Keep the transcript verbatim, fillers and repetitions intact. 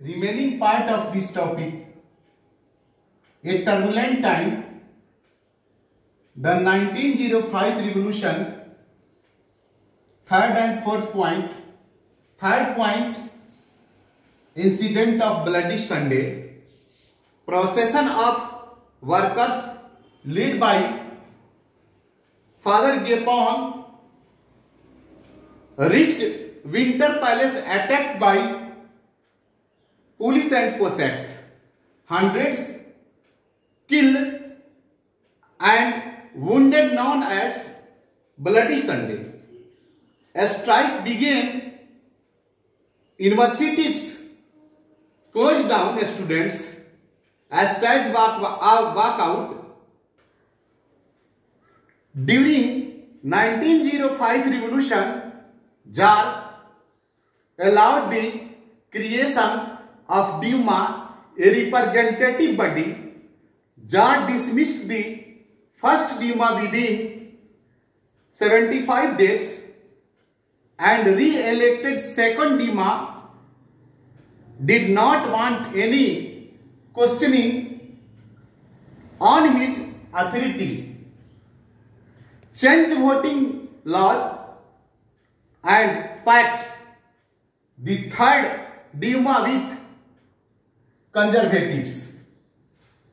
remaining part of this topic, a turbulent time, the nineteen oh five revolution, third and fourth point. Third point, incident of Bloody Sunday, procession of workers led by Father Gapon reached Winter Palace attacked by police and Cossacks. Hundreds killed and wounded, known as Bloody Sunday. A strike began. Universities closed down. Students hashtag walk, walk out. During nineteen oh five revolution, Tsar allowed the creation of Duma, a representative body. Tsar dismissed the first Duma within seventy-five days and re-elected second Duma. Did not want any questioning on his authority. Changed voting laws and packed the third Duma with conservatives.